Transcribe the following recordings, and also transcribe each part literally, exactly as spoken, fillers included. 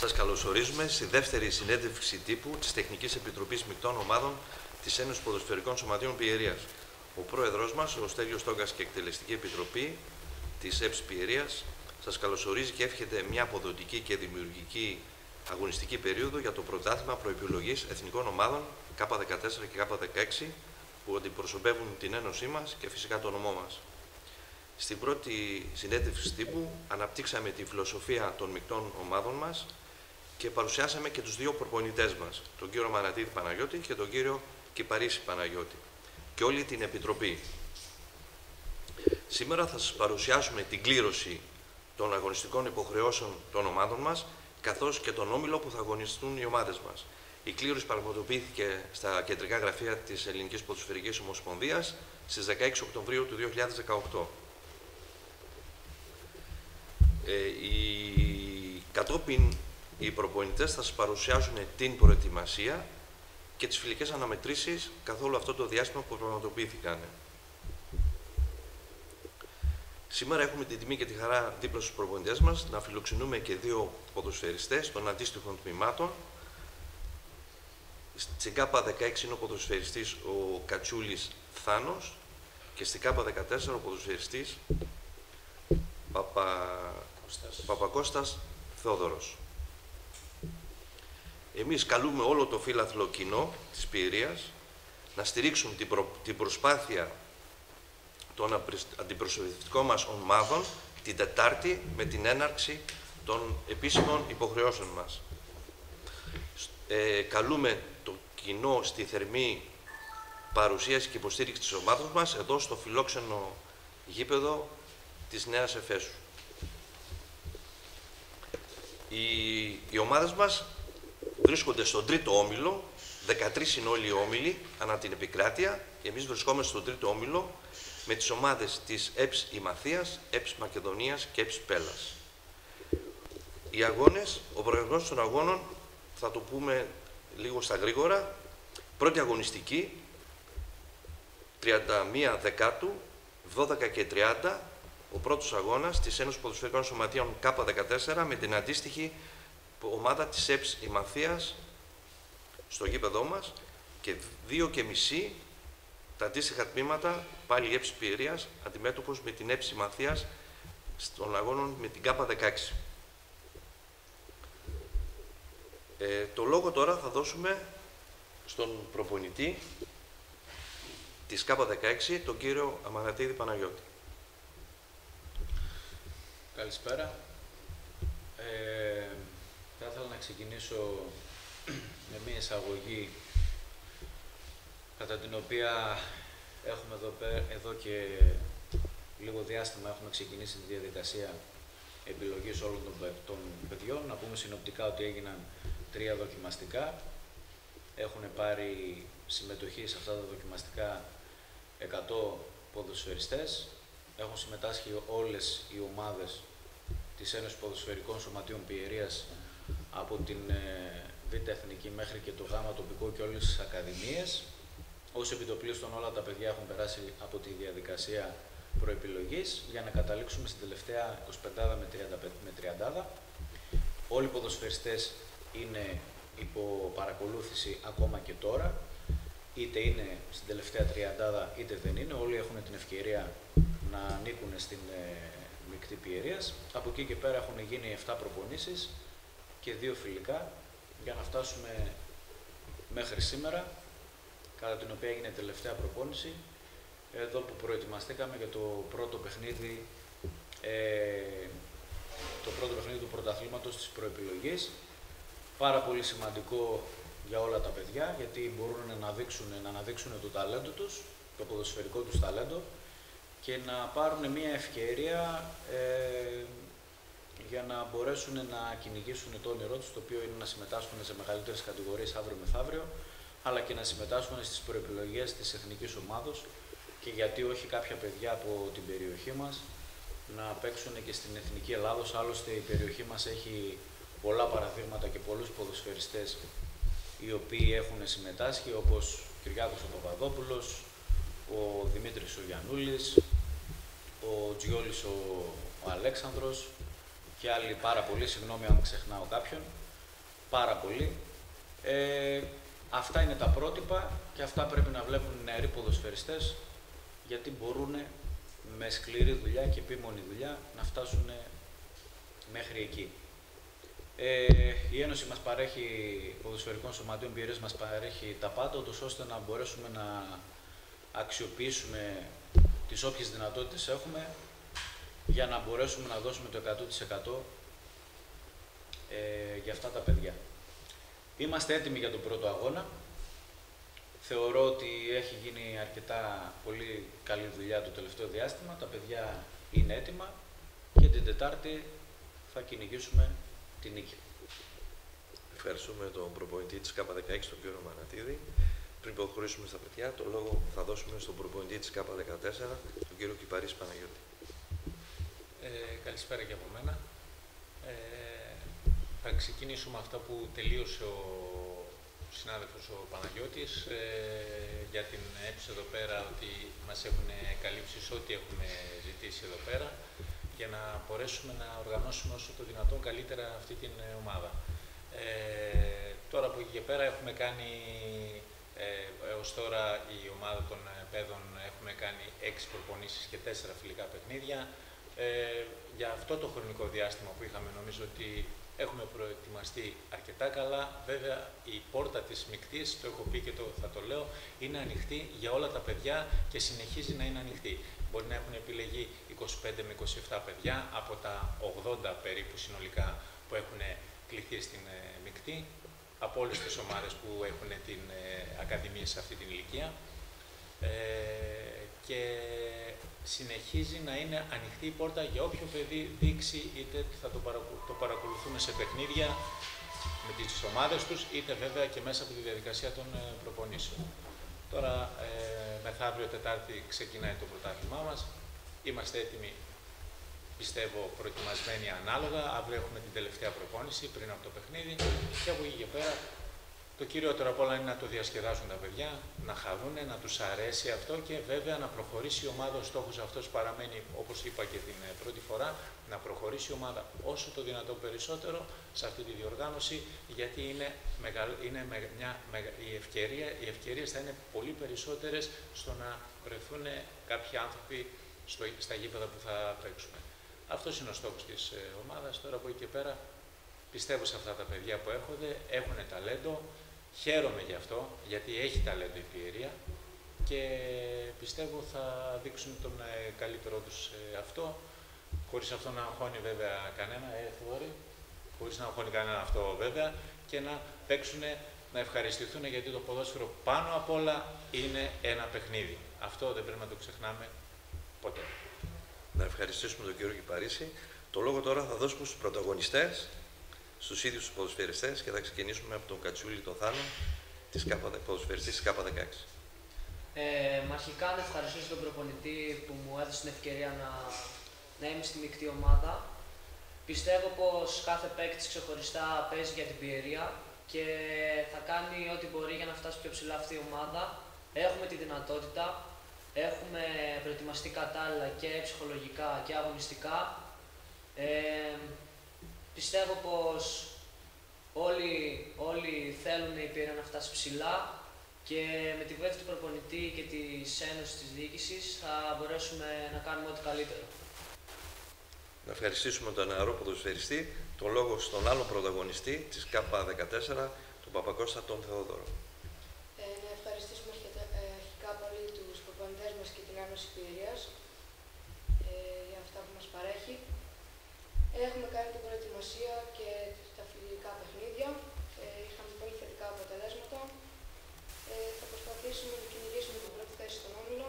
Σας καλωσορίζουμε στη δεύτερη συνέντευξη τύπου της Τεχνικής Επιτροπής Μεικτών Ομάδων της Ένωσης Ποδοσφαιρικών Σωματείων Πιερίας. Ο πρόεδρος μας, ο Στέλιος Τόγκας, και Εκτελεστική Επιτροπή της ΕΠΣ Πιερίας σας καλωσορίζει και εύχεται μια αποδοτική και δημιουργική αγωνιστική περίοδο για το πρωτάθλημα προεπιλογής εθνικών ομάδων Κ δεκατέσσερα και Κ δεκαέξι που αντιπροσωπεύουν την Ένωσή μας και φυσικά το νομό μας. Στην πρώτη συνέντευξη τύπου αναπτύξαμε τη φιλοσοφία των μεικτών ομάδων μας και παρουσιάσαμε και τους δύο προπονητές μας, τον κύριο Μανατίδη Παναγιώτη και τον κύριο Κυπαρίσι Παναγιώτη, και όλη την Επιτροπή. Σήμερα θα σας παρουσιάσουμε την κλήρωση των αγωνιστικών υποχρεώσεων των ομάδων μας, καθώς και τον όμιλο που θα αγωνιστούν οι ομάδες μας. Η κλήρωση πραγματοποιήθηκε στα κεντρικά γραφεία της Ελληνικής Ποδοσφαιρικής Ομοσπονδίας στις δεκαέξι Οκτωβρίου του δύο χιλιάδες δεκαοκτώ. Ε, οι, κατόπιν οι προπονητές θα σας παρουσιάσουν την προετοιμασία και τις φιλικές αναμετρήσεις καθ' όλο αυτό το διάστημα που πραγματοποιήθηκαν. Σήμερα έχουμε την τιμή και τη χαρά δίπλα στους προπονητές μας να φιλοξενούμε και δύο ποδοσφαιριστές των αντίστοιχων τμήματων. Στην Κ δεκαέξι είναι ο ποδοσφαιριστής ο Κατσούλης Θάνος και στην Κ δεκατέσσερα ο ποδοσφαιριστής Παπα... Παπακώστας Θεόδωρος. Εμείς καλούμε όλο το φύλαθλο κοινό της Πιερίας να στηρίξουν την, προ... την προσπάθεια των αντιπροσωπευτικών μας ομάδων την Τετάρτη με την έναρξη των επίσημων υποχρεώσεων μας. Ε, καλούμε το κοινό στη θερμή παρουσίαση και υποστήριξη της ομάδας μας εδώ στο φιλόξενο γήπεδο της Νέας Εφέσου. Οι, οι ομάδες μας βρίσκονται στον τρίτο όμιλο, δεκατρείς είναι όλοι οι όμιλοι ανά την επικράτεια, και εμείς βρισκόμαστε στον τρίτο όμιλο με τις ομάδες της ΕΠΣ Ημαθίας, ΕΠΣ Μακεδονίας και ΕΠΣ Πέλλας. Οι αγώνες, ο προγραμματισμός των αγώνων θα το πούμε λίγο στα γρήγορα. Πρώτη αγωνιστική, τριάντα μία Δεκάτου, δώδεκα και τριάντα, ο πρώτος αγώνας της Ένωσης Ποδοσφαιρικών Σωματείων Κ δεκατέσσερα με την αντίστοιχη ομάδα της ΕΠΣ Ημαθίας στο γήπεδό μας, και δύο και μισή τα αντίστοιχα τμήματα, πάλι η ΕΠΣ Πιερίας, αντιμέτωπος με την ΕΠΣ Ημαθίας στον αγώνων με την Κ δεκαέξι. Ε, το λόγο τώρα θα δώσουμε στον προπονητή της Κ δεκαέξι, τον κύριο Μανατίδη Παναγιώτη. Καλησπέρα. Ε, θα ήθελα να ξεκινήσω με μία εισαγωγή κατά την οποία έχουμε εδώ, εδώ και λίγο διάστημα έχουμε ξεκινήσει τη διαδικασία επιλογής όλων των, των παιδιών. Να πούμε συνοπτικά ότι έγιναν τρία δοκιμαστικά. Έχουν πάρει συμμετοχή σε αυτά τα δοκιμαστικά εκατό ποδοσφαιριστές. Έχουν συμμετάσχει όλες οι ομάδες της Ένωσης Ποδοσφαιρικών Σωματείων Πιερίας από την ε, Β' Εθνική μέχρι και το Γ' τοπικό και όλες τις ακαδημίες. Ως επιτοπλίστων όλα τα παιδιά έχουν περάσει από τη διαδικασία προεπιλογής για να καταλήξουμε στην τελευταία εικοσιπεντάδα με τριάντα. Όλοι οι ποδοσφαιριστές είναι υπό παρακολούθηση ακόμα και τώρα, είτε είναι στην τελευταία τριαντάδα είτε δεν είναι. Όλοι έχουν την ευκαιρία να ανήκουν στην ε, μεικτή Πιερίας. Από εκεί και πέρα έχουν γίνει επτά προπονήσεις και δύο φιλικά για να φτάσουμε μέχρι σήμερα, κατά την οποία έγινε τελευταία προπόνηση, εδώ που προετοιμαστήκαμε για το πρώτο παιχνίδι, ε, το πρώτο παιχνίδι του πρωταθλήματος της προεπιλογής. Πάρα πολύ σημαντικό για όλα τα παιδιά, γιατί μπορούν να αναδείξουν, να αναδείξουν το ταλέντο τους, το ποδοσφαιρικό τους ταλέντο, και να πάρουν μια ευκαιρία ε, για να μπορέσουν να κυνηγήσουν το όνειρό τους, το οποίο είναι να συμμετάσχουν σε μεγαλύτερες κατηγορίες αύριο μεθαύριο, αλλά και να συμμετάσχουν στις προεπιλογές της εθνικής ομάδος, και γιατί όχι κάποια παιδιά από την περιοχή μας να παίξουν και στην Εθνική Ελλάδος. Άλλωστε η περιοχή μας έχει πολλά παραδείγματα και πολλούς ποδοσφαιριστές οι οποίοι έχουν συμμετάσχει, όπως ο Κυριάκος ο Παπαδόπουλος, ο Δημήτρης ο Γιαννούλης, ο Τζιόλης ο, ο Αλέξανδρος και άλλοι πάρα πολλοί, συγγνώμη αν ξεχνάω κάποιον. πάρα πολύ. Ε, αυτά είναι τα πρότυπα και αυτά πρέπει να βλέπουν οι νεαροί ποδοσφαιριστές, γιατί μπορούν με σκληρή δουλειά και επίμονη δουλειά να φτάσουν μέχρι εκεί. Ε, η Ένωση μας παρέχει, ποδοσφαιρικών σωματείων Πιερίας μας παρέχει τα πάντα, ώστε να μπορέσουμε να αξιοποιήσουμε τις όποιες δυνατότητες έχουμε για να μπορέσουμε να δώσουμε το εκατό τοις εκατό ε, για αυτά τα παιδιά. Είμαστε έτοιμοι για τον πρώτο αγώνα. Θεωρώ ότι έχει γίνει αρκετά πολύ καλή δουλειά το τελευταίο διάστημα. Τα παιδιά είναι έτοιμα και την Τετάρτη θα κυνηγήσουμε την νίκη. Ευχαριστούμε τον προπονητή της ΚΑΠΑ δεκαέξι, τον κύριο Μανατίδη. Πριν προχωρήσουμε στα παιδιά, το λόγο θα δώσουμε στον προπονητή της ΚΑΠΑ δεκατέσσερα, τον κύριο Κυπαρίση Παναγιώτη. Ε, καλησπέρα και από μένα. Ε, θα ξεκινήσουμε αυτά που τελείωσε ο συνάδελφος ο Παναγιώτης ε, για την έψη εδώ πέρα, ότι μας έχουν καλύψει σε ό,τι έχουμε ζητήσει εδώ πέρα, για να μπορέσουμε να οργανώσουμε όσο το δυνατόν καλύτερα αυτή την ομάδα. Ε, τώρα από εκεί και πέρα έχουμε κάνει, ε, έως τώρα η ομάδα των παιδών έχουμε κάνει έξι προπονήσεις και τέσσερα φιλικά παιχνίδια. Ε, για αυτό το χρονικό διάστημα που είχαμε, νομίζω ότι έχουμε προετοιμαστεί αρκετά καλά. Βέβαια, η πόρτα της μικτής, το έχω πει και το, θα το λέω, είναι ανοιχτή για όλα τα παιδιά και συνεχίζει να είναι ανοιχτή. Μπορεί να έχουν επιλεγεί είκοσι πέντε με είκοσι επτά παιδιά από τα ογδόντα περίπου συνολικά που έχουν κληθεί στην ε, μικτή, από όλες τις ομάδες που έχουν την ε, ακαδημία σε αυτή την ηλικία. Ε, και συνεχίζει να είναι ανοιχτή η πόρτα για όποιο παιδί δείξει, είτε θα το, παρακολου... το παρακολουθούμε σε παιχνίδια με τις ομάδες τους, είτε βέβαια και μέσα από τη διαδικασία των ε, προπονήσεων. Τώρα, ε, μεθαύριο Τετάρτη ξεκινάει το πρωτάθλημά μας. Είμαστε έτοιμοι, πιστεύω, προετοιμασμένοι ανάλογα. Αύριο έχουμε την τελευταία προπόνηση πριν από το παιχνίδι και από εκεί και πέρα το κυριότερο απ' όλα είναι να το διασκεδάσουν τα παιδιά, να χαρούν, να τους αρέσει αυτό και βέβαια να προχωρήσει η ομάδα. Ο στόχος αυτός παραμένει, όπως είπα και την πρώτη φορά, να προχωρήσει η ομάδα όσο το δυνατόν περισσότερο σε αυτή τη διοργάνωση, γιατί είναι, μεγαλ, είναι με, μια, με, η ευκαιρία, οι ευκαιρίες θα είναι πολύ περισσότερες στο να βρεθούν κάποιοι άνθρωποι στο, στα γήπεδα που θα παίξουμε. Αυτός είναι ο στόχος της ε, ομάδας. Τώρα από εκεί και πέρα πιστεύω σε αυτά τα παιδιά που έρχονται, έχουν ταλέντο. Χαίρομαι γι' αυτό, γιατί έχει ταλέντο η Πιερία και πιστεύω θα δείξουν τον ε, καλύτερό τους ε, αυτό, χωρίς αυτό να αγχώνει βέβαια κανένα, ε, Θοδωρή, χωρίς να αγχώνει κανένα αυτό βέβαια, και να παίξουν, να ευχαριστηθούν, γιατί το ποδόσφαιρο πάνω απ' όλα είναι ένα παιχνίδι. Αυτό δεν πρέπει να το ξεχνάμε ποτέ. Να ευχαριστήσουμε τον κύριο Κυπαρίση. Το λόγο τώρα θα δώσουμε στους πρωταγωνιστές, στους ίδιους τους ποδοσφαιριστές, και θα ξεκινήσουμε από τον Κατσούλη τον Θάνο, της ΚΑΠΑ, ποδοσφαιριστής της ΚΑΠΑ δεκαέξι. Ε, μα αρχικά να ευχαριστήσω τον προπονητή που μου έδωσε την ευκαιρία να, να είμαι στη μεικτή ομάδα. Πιστεύω πως κάθε παίκτης ξεχωριστά παίζει για την Πιερία και θα κάνει ό,τι μπορεί για να φτάσει πιο ψηλά αυτή η ομάδα. Έχουμε τη δυνατότητα, έχουμε προετοιμαστεί κατάλληλα και ψυχολογικά και αγωνιστικά. Ε, Πιστεύω πως όλοι, όλοι θέλουν η Πιερία να φτάσει ψηλά και με τη βοήθεια του προπονητή και της Ένωσης της Διοίκησης θα μπορέσουμε να κάνουμε ό,τι καλύτερο. Να ευχαριστήσουμε τον νεαρό ποδοσφαιριστή, τον λόγο στον άλλο πρωταγωνιστή της ΚΑΠΑ δεκατέσσερα, τον Παπακώστα τον Θεόδωρο. Ε, να ευχαριστήσουμε αρχικά πολύ τους προπονητές μας και την Ένωση Πιερίας ε, για αυτά που μας παρέχει. Έχουμε κάνει την προετοιμασία και τα φιλικά παιχνίδια. Ε, είχαμε πολύ θετικά αποτελέσματα. Ε, θα προσπαθήσουμε να κυνηγήσουμε την πρώτη θέση στον όμιλο.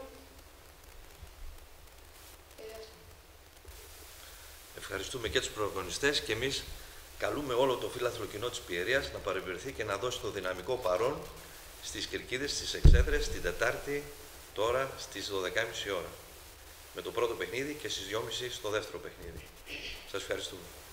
Ε, Ευχαριστούμε και τους πρωταγωνιστές και εμείς καλούμε όλο το φύλαθρο κοινό της Πιερίας να παρευρεθεί και να δώσει το δυναμικό παρόν στις Κερκίδες, στις Εξέδρες, την Τετάρτη, τώρα στις δώδεκα και μισή ώρα. Με το πρώτο παιχνίδι και στις δυόμιση στο δεύτερο παιχνίδι. Σας ευχαριστούμε.